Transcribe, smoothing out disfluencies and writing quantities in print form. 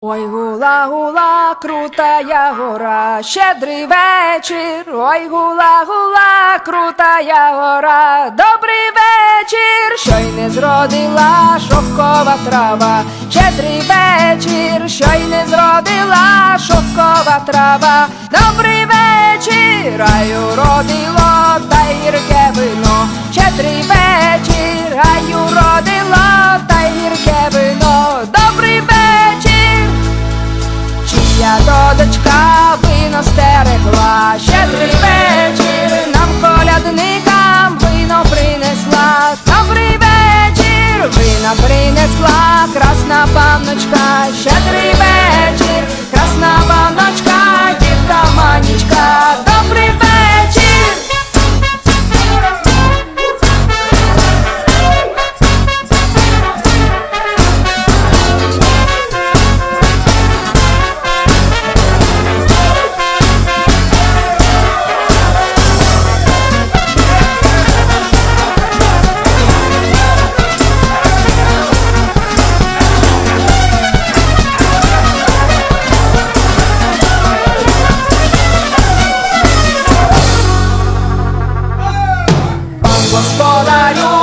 Ой, гула, гула, крутая гора, щедрий вечір. Ой, гула, гула, крутая гора, добрий вечір. Що й не зродила шовкова трава, щедрий вечір. Що й не зродила шовкова трава, добрий вечір. Аю родило та гірке вино, щедрий вечір. Аю родило та гірке вино, добрий вечір. Чия дочка вино стерегла, щедрий вечір. Нам колядникам вино принесла, добрий вечір. Вина принесла красна панночка, щедрий вечір. Красна панночка, дівка Манічка, добрий вечір. Господарю